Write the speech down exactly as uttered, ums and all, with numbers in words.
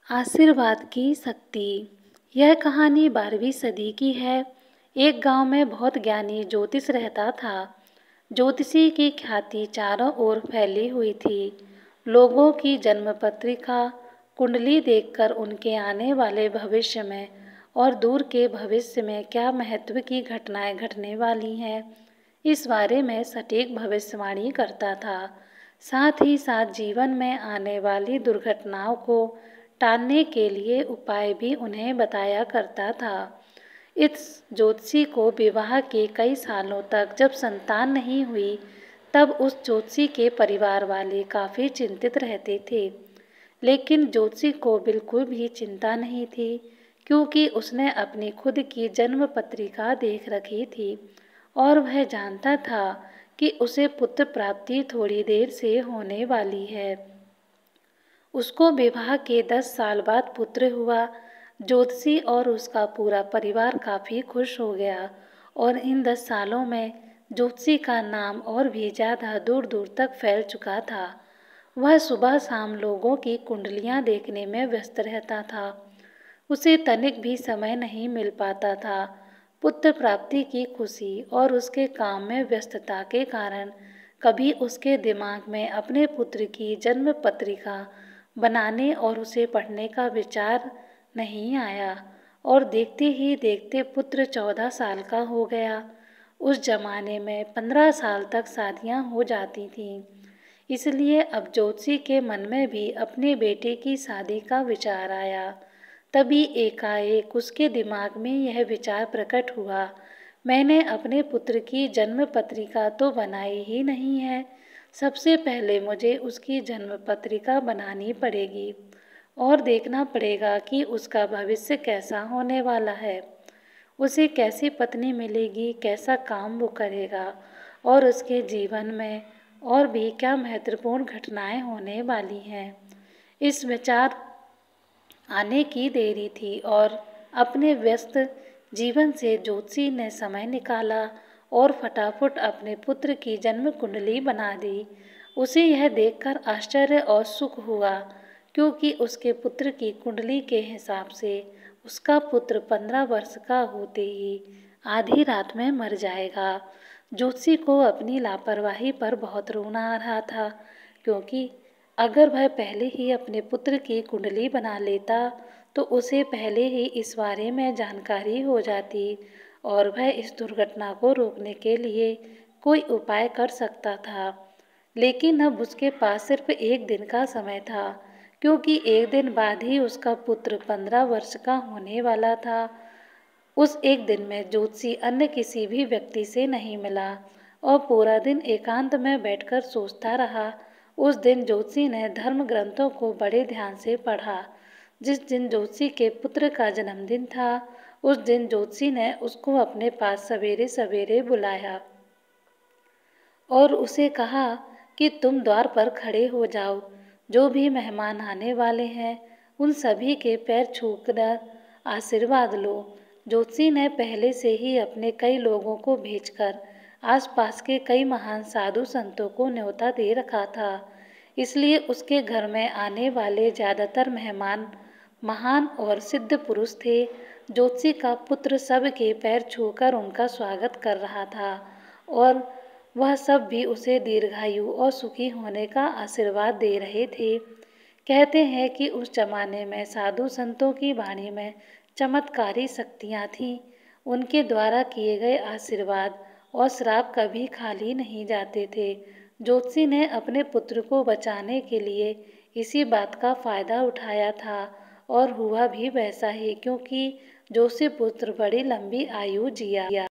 आशीर्वाद की शक्ति। यह कहानी बारहवीं सदी की है। एक गांव में बहुत ज्ञानी ज्योतिष रहता था। ज्योतिषी की ख्याति चारों ओर फैली हुई थी। लोगों की जन्म पत्रिका, कुंडली देखकर उनके आने वाले भविष्य में और दूर के भविष्य में क्या महत्व की घटनाएं घटने वाली हैं, इस बारे में सटीक भविष्यवाणी करता था। साथ ही साथ जीवन में आने वाली दुर्घटनाओं को टालने के लिए उपाय भी उन्हें बताया करता था। इस ज्योतिषी को विवाह के कई सालों तक जब संतान नहीं हुई, तब उस ज्योतिषी के परिवार वाले काफ़ी चिंतित रहते थे। लेकिन ज्योतिषी को बिल्कुल भी चिंता नहीं थी, क्योंकि उसने अपनी खुद की जन्म पत्रिका देख रखी थी और वह जानता था कि उसे पुत्र प्राप्ति थोड़ी देर से होने वाली है। उसको विवाह के दस साल बाद पुत्र हुआ। ज्योतिषी और उसका पूरा परिवार काफ़ी खुश हो गया और इन दस सालों में ज्योतिषी का नाम और भी ज़्यादा दूर दूर तक फैल चुका था। वह सुबह शाम लोगों की कुंडलियां देखने में व्यस्त रहता था। उसे तनिक भी समय नहीं मिल पाता था। पुत्र प्राप्ति की खुशी और उसके काम में व्यस्तता के कारण कभी उसके दिमाग में अपने पुत्र की जन्म पत्रिका बनाने और उसे पढ़ने का विचार नहीं आया। और देखते ही देखते पुत्र चौदह साल का हो गया। उस जमाने में पंद्रह साल तक शादियां हो जाती थीं। इसलिए अब ज्योतिषी के मन में भी अपने बेटे की शादी का विचार आया। तभी एकाएक उसके दिमाग में यह विचार प्रकट हुआ, मैंने अपने पुत्र की जन्म पत्रिका तो बनाई ही नहीं है। सबसे पहले मुझे उसकी जन्म पत्रिका बनानी पड़ेगी और देखना पड़ेगा कि उसका भविष्य कैसा होने वाला है, उसे कैसी पत्नी मिलेगी, कैसा काम वो करेगा और उसके जीवन में और भी क्या महत्वपूर्ण घटनाएं होने वाली हैं। इस विचार आने की देरी थी और अपने व्यस्त जीवन से ज्योतिषी ने समय निकाला और फटाफट अपने पुत्र की जन्म कुंडली बना दी। उसे यह देखकर आश्चर्य और सुख हुआ, क्योंकि उसके पुत्र की कुंडली के हिसाब से उसका पुत्र पंद्रह वर्ष का होते ही आधी रात में मर जाएगा। ज्योतिषी को अपनी लापरवाही पर बहुत रोना आ रहा था, क्योंकि अगर वह पहले ही अपने पुत्र की कुंडली बना लेता तो उसे पहले ही इस बारे में जानकारी हो जाती और वह इस दुर्घटना को रोकने के लिए कोई उपाय कर सकता था। लेकिन अब उसके पास सिर्फ एक दिन का समय था, क्योंकि एक दिन बाद ही उसका पुत्र पंद्रह वर्ष का होने वाला था। उस एक दिन में ज्योतिषी अन्य किसी भी व्यक्ति से नहीं मिला और पूरा दिन एकांत में बैठकर सोचता रहा। उस दिन ज्योतिषी ने धर्म ग्रंथों को बड़े ध्यान से पढ़ा। जिस दिन ज्योतिषी के पुत्र का जन्मदिन था, उस दिन ज्योतिषी ने उसको अपने पास सवेरे सवेरे बुलाया और उसे कहा कि तुम द्वार पर खड़े हो जाओ। जो भी मेहमान आने वाले हैं उन सभी के पैर छूकर आशीर्वाद लो। ज्योतिषी ने पहले से ही अपने कई लोगों को भेजकर आसपास के कई महान साधु संतों को न्योता दे रखा था। इसलिए उसके घर में आने वाले ज़्यादातर मेहमान महान और सिद्ध पुरुष थे। ज्योतिषी का पुत्र सबके पैर छूकर उनका स्वागत कर रहा था और वह सब भी उसे दीर्घायु और सुखी होने का आशीर्वाद दे रहे थे। कहते हैं कि उस जमाने में साधु संतों की वाणी में चमत्कारी शक्तियाँ थीं। उनके द्वारा किए गए आशीर्वाद और श्राप कभी खाली नहीं जाते थे। ज्योतिषी ने अपने पुत्र को बचाने के लिए इसी बात का फायदा उठाया था और हुआ भी वैसा ही, क्योंकि ज्योतिषी पुत्र बड़ी लंबी आयु जिया।